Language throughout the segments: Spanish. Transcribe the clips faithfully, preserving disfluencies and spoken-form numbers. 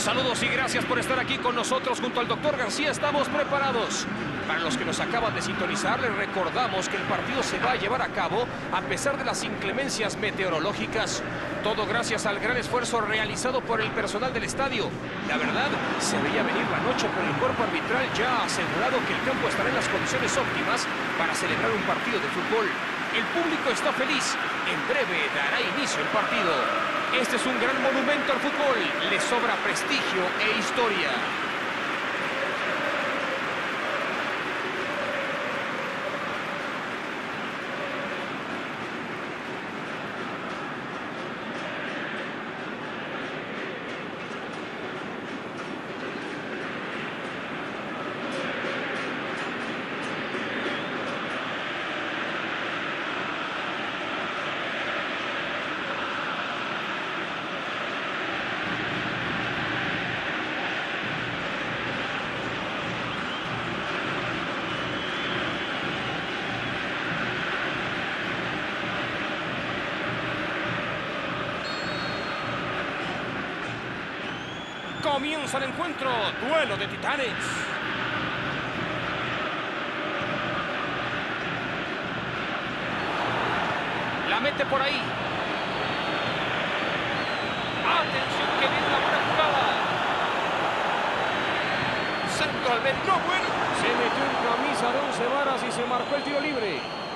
Saludos y gracias por estar aquí con nosotros junto al doctor García. Estamos preparados. Para los que nos acaban de sintonizar, les recordamos que el partido se va a llevar a cabo a pesar de las inclemencias meteorológicas. Todo gracias al gran esfuerzo realizado por el personal del estadio. La verdad, se veía venir la noche, pero el cuerpo arbitral ya ha asegurado que el campo estará en las condiciones óptimas para celebrar un partido de fútbol. El público está feliz. En breve dará inicio el partido. Este es un gran monumento al fútbol. Le sobra prestigio e historia. Comienza el encuentro, duelo de titanes. La mete por ahí. Atención, que viene la buena jugada. Centro al medio, no bueno. Se metió en camisa de once varas y se marcó el tiro libre.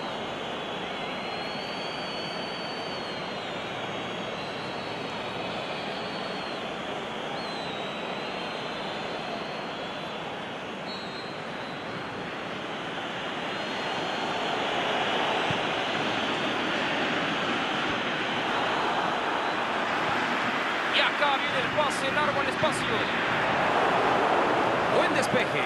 Y acá viene el pase largo al espacio. Buen despeje.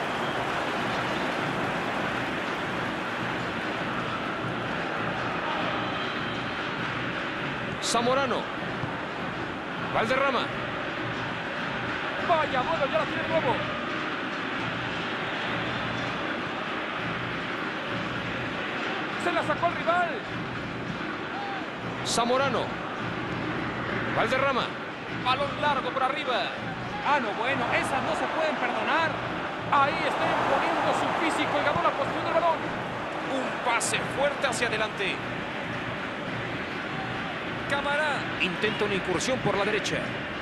Zamorano. Valderrama. Vaya, bueno, ya la tiene de nuevo. Se la sacó al rival. Zamorano. Valderrama. Balón largo por arriba. Ah, no, bueno, esas no se pueden perdonar. Ahí está imponiendo su físico y ganó la posición del balón. Un pase fuerte hacia adelante. Camará intenta una incursión por la derecha.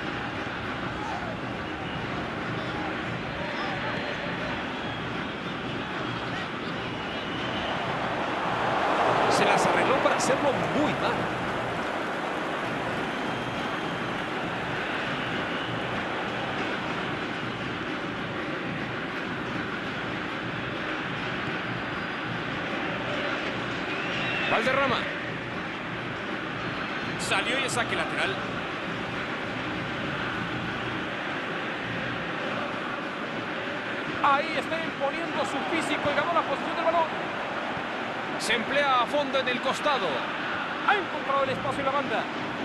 Se las arregló para hacerlo muy mal. Valderrama. Salió y es saque lateral. Ahí está imponiendo su físico y ganó la posición del balón. Se emplea a fondo en el costado. Ha encontrado el espacio en la banda.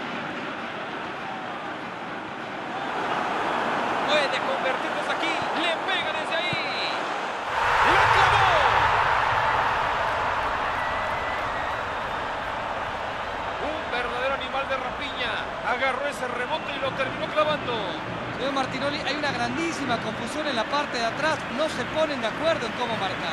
Puede convertirnos aquí. Le pega desde ahí. ¡La clavó! Un verdadero animal de rapiña. Agarró ese rebote y lo terminó clavando. Señor Martinoli, hay una grandísima confusión en la parte de atrás. No se ponen de acuerdo en cómo marcar.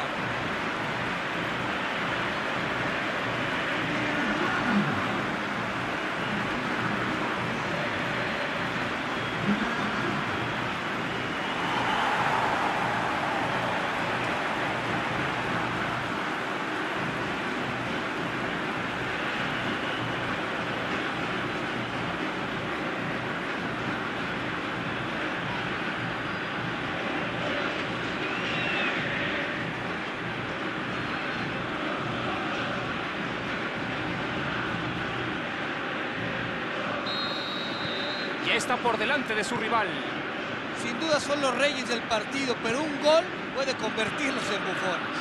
Ya está por delante de su rival. Sin duda son los reyes del partido, pero un gol puede convertirlos en bufones.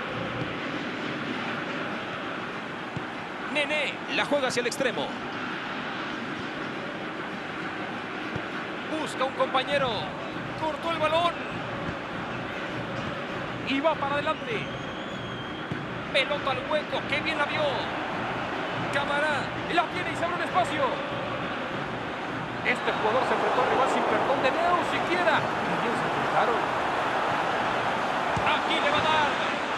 Nené la juega hacia el extremo. Busca un compañero. Cortó el balón. Y va para adelante. Pelota al hueco. ¡Qué bien la vio! Camará la tiene y se abre un espacio. Este jugador se enfrentó al rival sin perdón de Leo siquiera. Y bien se enfrentaron. Aquí le va a dar.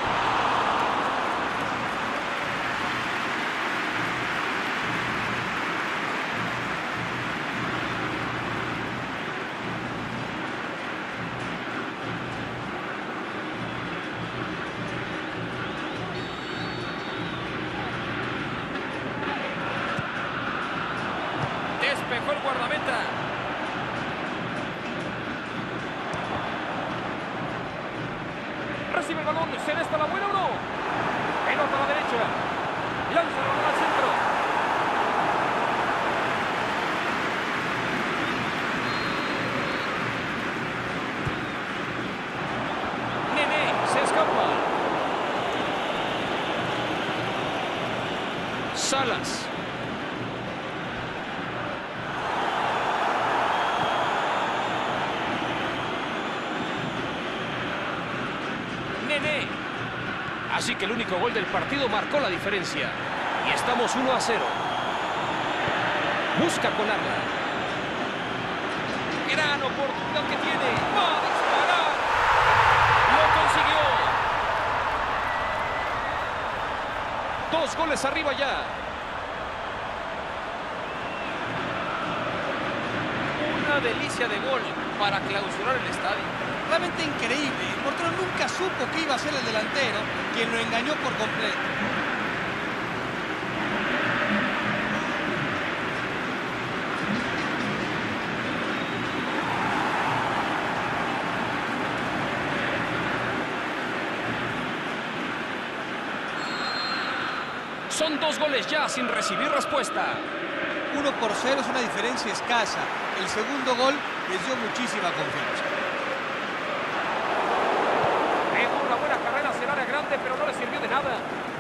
Despejó el guardameta. Recibe el balón. ¿Será esta la buena o no? Pelota a la derecha. Lanza el balón al centro. Nene se escapa. Salas. Así que el único gol del partido marcó la diferencia. Y estamos uno a cero. Busca colarla. Gran oportunidad que tiene. ¡Va a disparar! ¡Lo consiguió! Dos goles arriba ya. Una delicia de gol para clausurar el estadio. Realmente increíble. El portero nunca supo que iba a ser el delantero quien lo engañó por completo. Son dos goles ya sin recibir respuesta. Uno por cero es una diferencia escasa. El segundo gol les dio muchísima confianza. Una buena carrera hacia el área grande, pero no le sirvió de nada.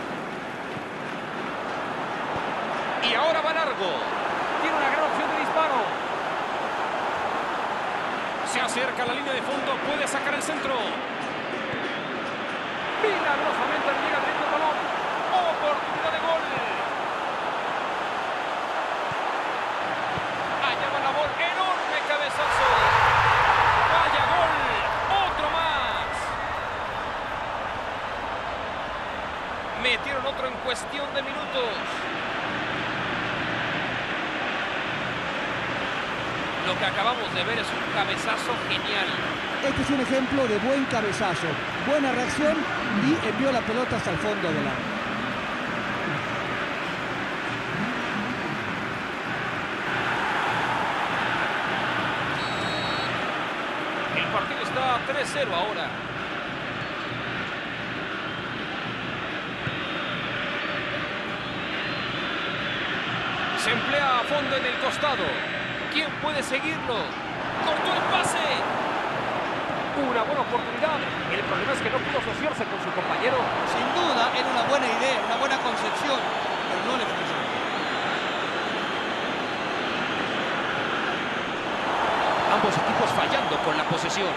Y ahora va largo. Tiene una gran opción de disparo. Se acerca a la línea de fondo, puede sacar el centro. Milagrosamente llega directo el balón. Oportunidad de gol. Allá va la bola. Enorme cabezazo. Vaya gol. Otro más. Metieron otro en cuestión de minutos. Lo que acabamos de ver es un cabezazo genial. Este es un ejemplo de buen cabezazo, buena reacción y envió la pelota hasta el fondo del área. El partido está tres cero ahora. Se emplea a fondo en el costado. ¿Quién puede seguirlo? ¡Cortó el pase! Una buena oportunidad. El problema es que no pudo asociarse con su compañero. Sin duda, era una buena idea, una buena concepción, pero no le funcionó. Ambos equipos fallando con la posesión.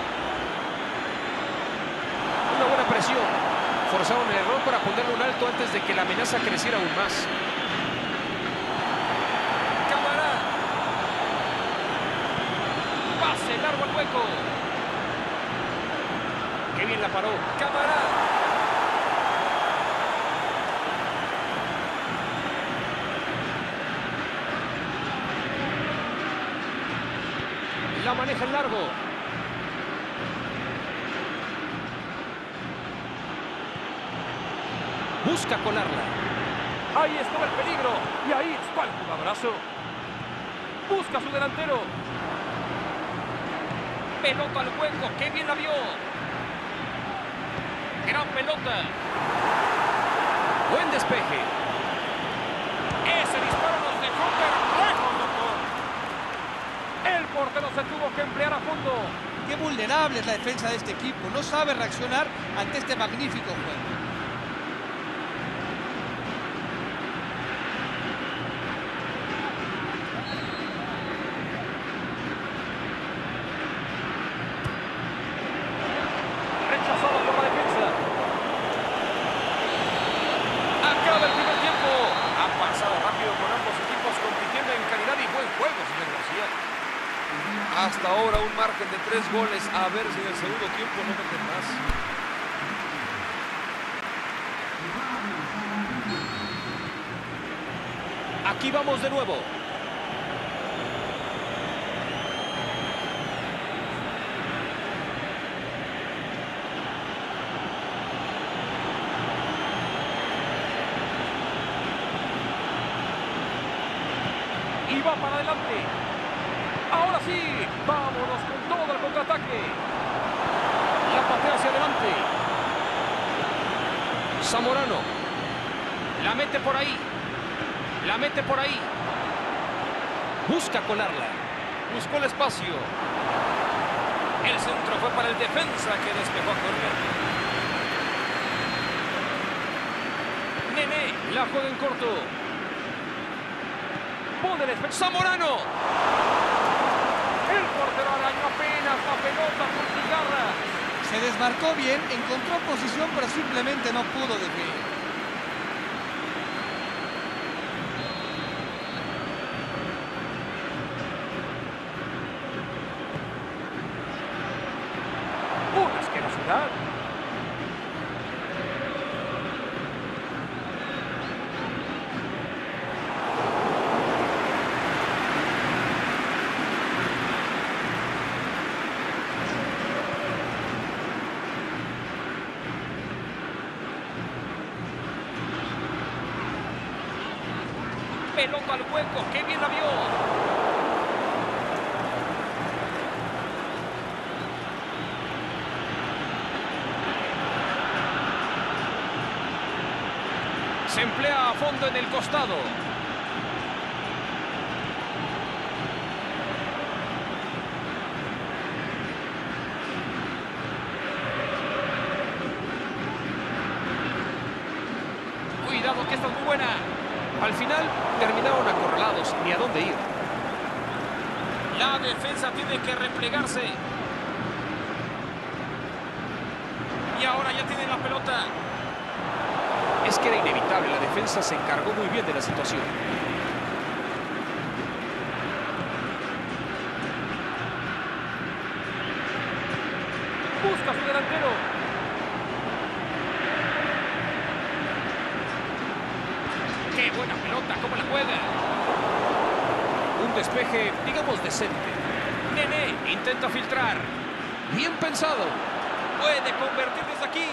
Una buena presión. Forzaron el error para ponerle un alto antes de que la amenaza creciera aún más. Pase largo al hueco. Qué bien la paró. Cámara. La maneja en largo. Busca colarla. Ahí estaba el peligro. Y ahí está el jugadorazo. Busca a su delantero. Pelota al hueco, qué bien la vio. Gran pelota. Buen despeje. Ese disparo nos dejó perplejos, doctor. El portero se tuvo que emplear a fondo. Qué vulnerable es la defensa de este equipo. No sabe reaccionar ante este magnífico juego. Pasado rápido con ambos equipos compitiendo en calidad y buen juego, señor García. margen de tres goles. A ver si en el segundo tiempo no meten más. Aquí vamos de nuevo. Y va para adelante. Ahora sí, vámonos con todo el contraataque. La patea hacia adelante. Zamorano. La mete por ahí. La mete por ahí. Busca colarla. Buscó el espacio. El centro fue para el defensa que despejó a correr. Nene la juega en corto. Pone el espejo. Zamorano. El portero arañó apenas la pelota con cigarra. Se desmarcó bien, encontró posición, pero simplemente no pudo definir. Una asquerosidad. Pelota al hueco, qué bien la vio. Se emplea a fondo en el costado. Cuidado que esta es muy buena. Al final terminaron acorralados, ni a dónde ir. La defensa tiene que replegarse. Y ahora ya tienen la pelota. Es que era inevitable, la defensa se encargó muy bien de la situación. Busca a su delantero. ¡Qué buena pelota! ¿Cómo la juega? Un despeje, digamos, decente. Nene intenta filtrar. Bien pensado. Puede convertir desde aquí.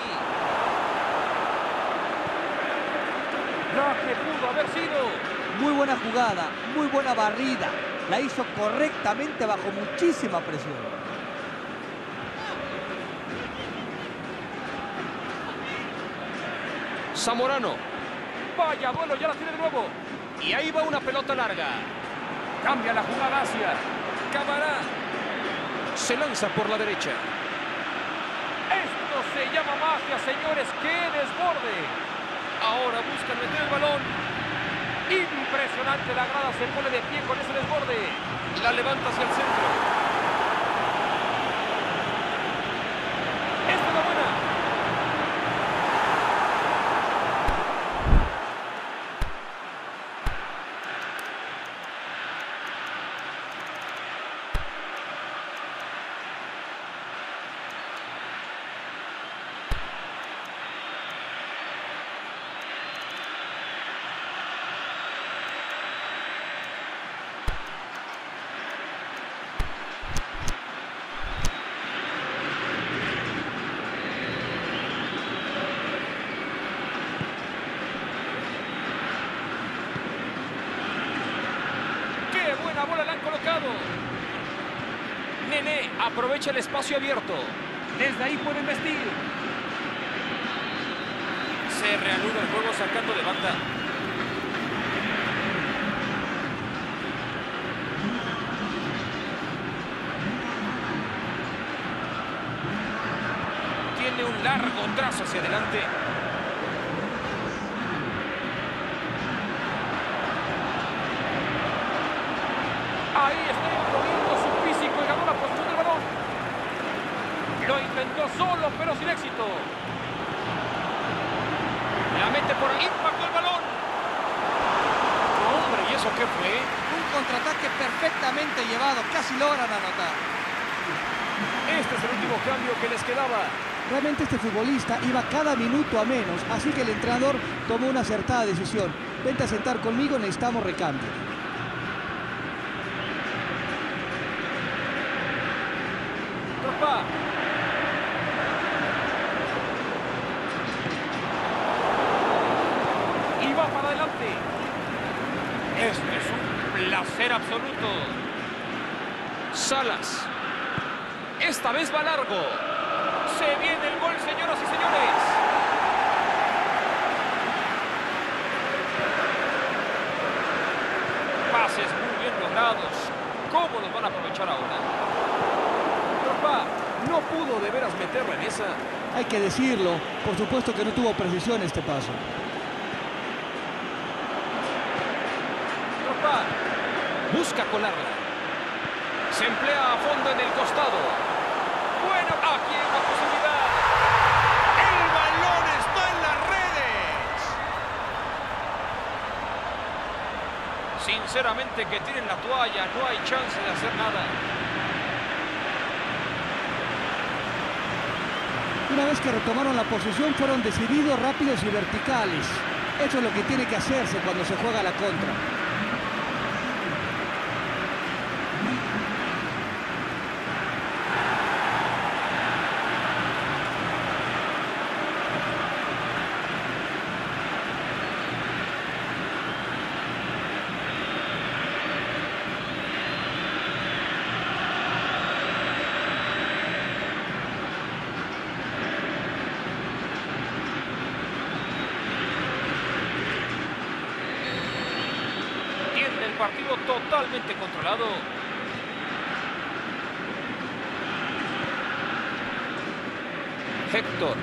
La que pudo haber sido. Muy buena jugada, muy buena barrida. La hizo correctamente bajo muchísima presión. Zamorano. Vaya duelo, ya la tiene de nuevo. Y ahí va una pelota larga. Cambia la jugada hacia Camará. Se lanza por la derecha. Esto se llama magia, señores. ¡Qué desborde! Ahora buscan meter el balón. Impresionante, la grada se pone de pie con ese desborde. La levanta hacia el centro. Esta es la buena. Buena bola la han colocado. Nene aprovecha el espacio abierto. Desde ahí pueden vestir. Se reanuda el juego sacando de banda. Tiene un largo trazo hacia adelante. Ahí está imponiendo su físico y ganó la posición del balón. Lo intentó solo, pero sin éxito. La mete por ahí, impactó el balón. Hombre, ¿y eso qué fue? Un contraataque perfectamente llevado, casi logran anotar. Este es el último cambio que les quedaba. Realmente este futbolista iba cada minuto a menos, así que el entrenador tomó una acertada decisión. Vente a sentar conmigo, necesitamos recambio. Drogba. Y va para adelante. Este es un placer absoluto. Salas. Esta vez va largo. Se viene el gol, señoras y señores. Pases muy bien logrados. ¿Cómo los van a aprovechar ahora? Drogba no pudo de veras meterla en esa. Hay que decirlo, por supuesto que no tuvo precisión este paso. Drogba busca colarla. Se emplea a fondo en el costado. Bueno, aquí hay una posibilidad. El balón está en las redes. Sinceramente que tienen la toalla, no hay chance de hacer nada. Una vez que retomaron la posición, fueron decididos, rápidos y verticales. Eso es lo que tiene que hacerse cuando se juega la contra. Partido totalmente controlado. Héctor.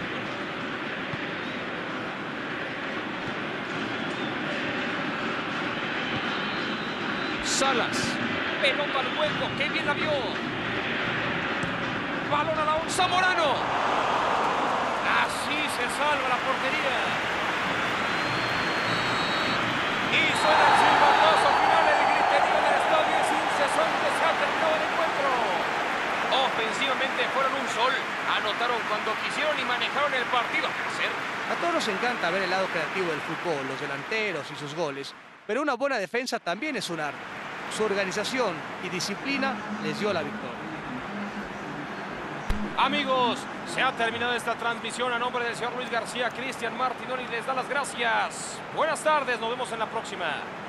Salas. Pelota al hueco. ¡Qué bien la vio! Balón a la un. ¡Zamorano! Así se salva la portería. Y suena el silbatazo final. El griterío del estadio es incesante. Se ha terminado el encuentro. Ofensivamente fueron un sol. Anotaron cuando quisieron y manejaron el partido a placer. A todos nos encanta ver el lado creativo del fútbol, los delanteros y sus goles. Pero una buena defensa también es un arte. Su organización y disciplina les dio la victoria. Amigos, se ha terminado esta transmisión. A nombre del señor Luis García, Cristian Martinoli les da las gracias. Buenas tardes, nos vemos en la próxima.